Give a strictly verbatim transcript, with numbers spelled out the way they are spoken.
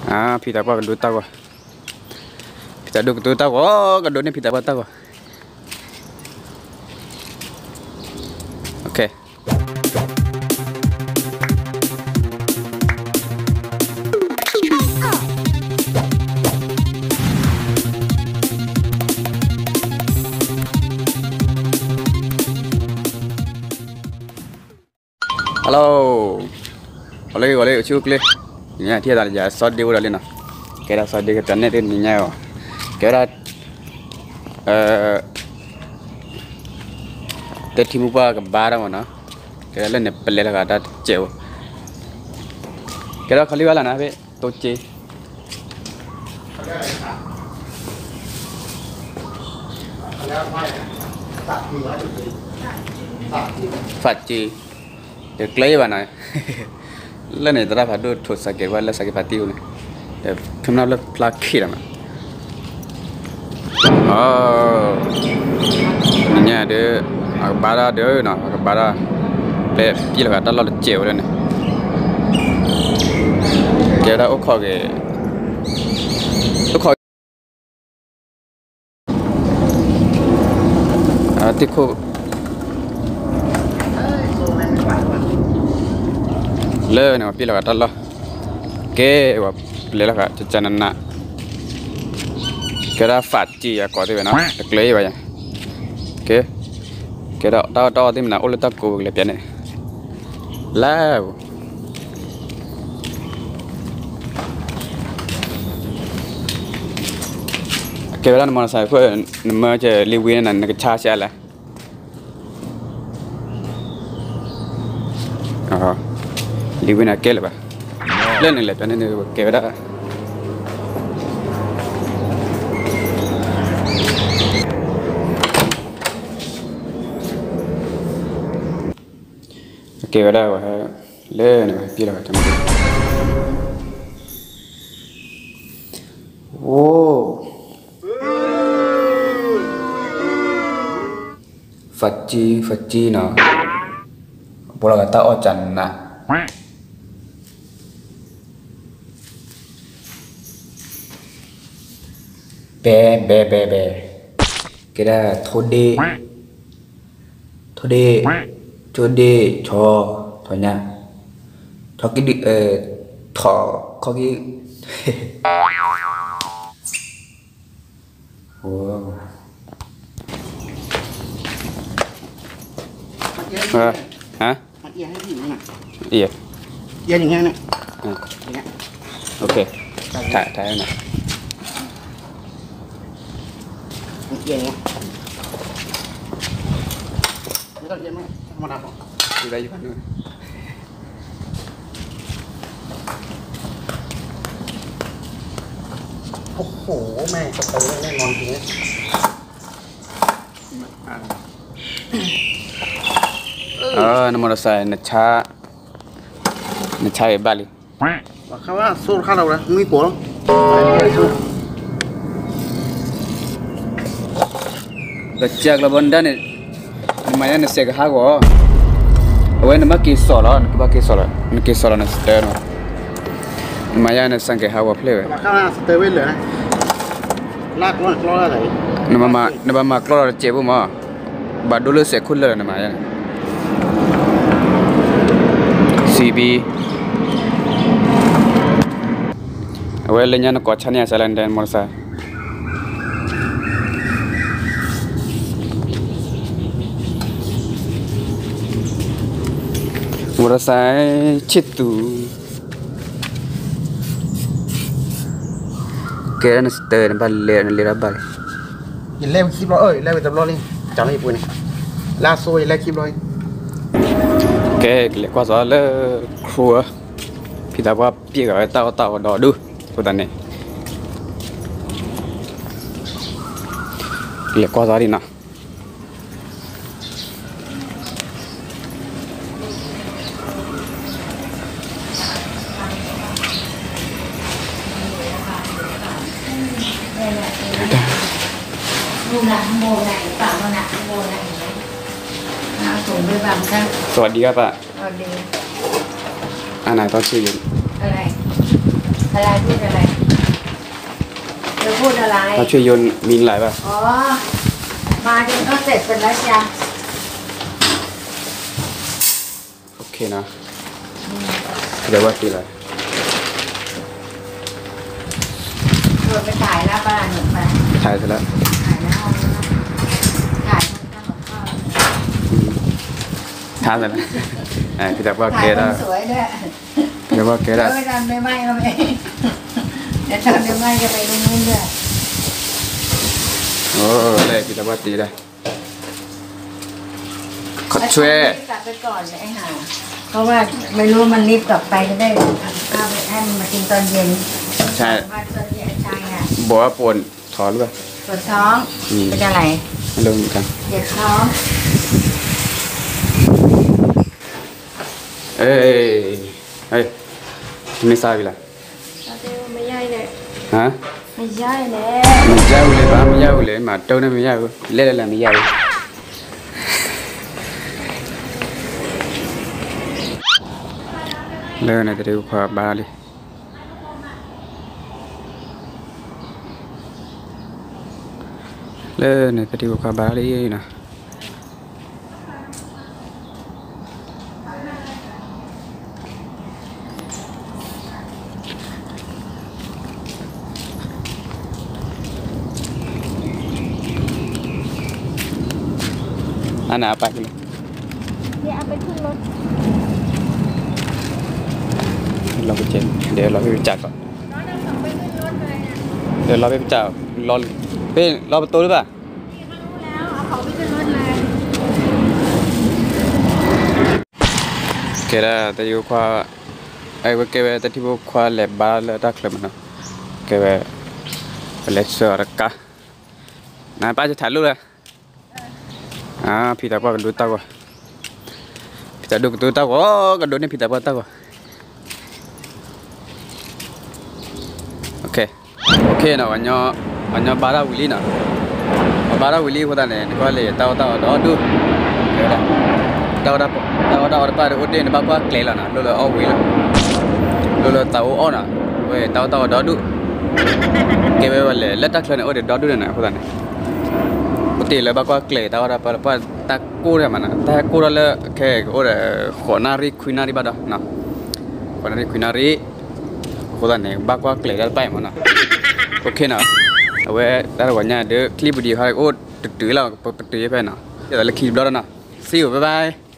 Ah, pita apa kedua tahu. Pita dua kedua tahu. Oh, kedua ni pita apa tahu. Okay. Hello. Oleh oleh cuci kle. Ini dia dah jadi sod dia udah lina. Kira sod dia kita ni tu ni nyawa. Kira eh tetimu pa ke bara mana. Kira le ne pelle la kata ceo. Kira khali wala na be toche. Faci. Để lấy vào này lần này ta phải đưa thổi sạc cái là sạc cái tiêu này để hôm nào là là khi nào ờ nhà để bà ra để nào bà ra để chỉ là ta lo được chiều đây này cái đó ốc khỏi cái ốc khỏi à tiếp khu le ne pila kata Allah ke wa lela ka chanan na kera faci ya ko de na klei ba ya ke kera ta ta tim na ulta ko le piane la ke bela na sai phơi mà chơi liwi na cái cha cha la à liwi na kele ba lên này lại cho nên kêu đó kêu đó và lên này pi là cho mình ô Phật chi Phật chi nào bộ là ta ở trần nè bé bé bé bé cái đó thôi đi thôi đi cho đi cho thôi nha cho cái đi ờ thọ có cái wow à hả iya iya yang ini ok thả thả này iya ya ini kan dia mana apa di đây kan โอ้โหแม่สเตอร์แน่นอนทีนี้ ờ nó mà sai nó cha nó cha ba li vàเขาว่าสู้ข้าเราเลยมีปัวแล้วจากละบนด้านนี่มันยังเสกหากว่าเอาไว้นมากี่สอแล้วนมากี่สอแล้วนกี่สอแล้วนะสเตอร์นะมันยังสังเกตหาว่าเพลย์เขาว่าสเตอร์เวลเลยนะลากล้อล้ออะไรนมามานมามากล้อเจ็บมั้งบาดดูเลยเสกคุ้นเลยนะมายังซีบีเอาไว้เล่นยันก็ชันยาเซลันเดนมอร์ซามอร์ซาชิตูเกลนสเตอร์นบัลเล่นเล่นบัลยินเล่คลิปล้อเอ้ยเล่ไปตับล้อนี่จังเลยปุ่นนี่ลาโซ่ยินเล่คลิปล้อเกลก็จะเล่ครัวพี่ตาว่าพี่กับเต่าเต่าดอดูตัวนั้นเนี่ยเกลก็จะดีนะลูกหนักโมไหนเปล่าหนักโมไหนเอาถุงไปบังกันสวัสดีครับป้าสวัสดีอันไหนต้องชื่ออยู่อะไรอะไรพูดอะไรพูดอะไรเขาช่วยโยนมิงหลายป่ะอ๋อมาจนก็เสร็จเป็นแล้วจ้ะโอเคนะเดี๋ยวว่าตีอะไรเธอไปถ่ายหน้าบ้านหนูไปถ่ายเสร็จแล้วถ่ายหน้าห้องนะถ่ายห้องข้าวข้าวถ่ายเสร็จแล้วไอ้พี่จับว่าถ่าเกยได้คนสวยด้วยเดี๋ยวว่าเกเดี๋ได้ยวไม่ทันไม่ไหม้ก็ไม่เดี๋ยวทำไม่ไหม้จะไปตรงนู้นด้วยโอ้เลยพี่จับว่าตีได้ขอช่วยกลับไปก่อนไอ้ห่าเพราะว่าไม่รู้มันรีบกลับไปจะได้ทำข้าวไปให้มันมากินตอนเย็นใช่มาตอนเย็นใช่อ่ะบอกว่าปวดถอนหรือเปล่าปวดท้องเป็นอะไรไม่รู้เหมือนกันเจ็บท้องเอ้ยเฮ้ยไม่ทราบอีกแล้วไม่ใช่เลยฮะไม่ใช่เลยไม่ยาวเลยบ้าไม่ยาวเลยมาเต้าเนี่ยไม่ยาวเล่นอะไรไม่ยาวเลิกนะจะดูขวาบาลีเลิกนะจะดูขวาบาลีนะอันไหนไปกันเลยเดี๋ยวเอาไปขึ้นรถเราไปเจนเดี๋ยวเราไปจัดก่อนน้องนั่งไปขึ้นรถเลยนะเดี๋ยวเราไปจัดรอเป้รอประตูหรือเปล่าพี่เขารู้แล้วเอาเขาไปขึ้นรถเลยโอเคแล้วแต่อยู่ขวาไอ้เวกเวแต่ที่พวกขวาเล็บบาร์ดักเลยมันนะเกเวเล็กเสือรักกะนายป้าจะถ่ายรูปเลยอ่าพี่ตาป้ากันดูตากว่าพี่ตาดูกันดูตากว่าโอ้กันดูนี่พี่ตาป้าตากว่าโอเคโอเคนะวันนี้วันนี้บาร์วิลลี่นะบาร์วิลลี่คนนั้นเนี่ยก็เลยตาวตาวดอดูเดี๋ยวนะตาวดาตาวดาวป้าอุดเด่นบ้ากว่าเกลี่ยแล้วนะลูกเอาวิลลูกตาวอ้อนะเว้ยตาวตาวดอดูเกเววันเลยแล้วตักเลยนะโอ้เดี๋ยวดอดูเลยนะคนนั้นปกติเลยบ้ากว่าเกลี่ยตาวดาป้าป้าตักกูเลยมันนะตักกูเลยแค่โอ้เดี๋ยวขอนารีคุยนารีบ้าดนะขอนารีคุยนารีคนนั้นเนี่ยบ้ากว่าเกลี่ยแล้วไปมันนะโอเคนะเอาไว้แต่วันนี้เดี๋ยวคลิปวิดีโอให้โอ้ตื่นตื่นแล้วตื่นตื่นไปนะเดี๋ยวเราคลิปแล้วนะ see you bye bye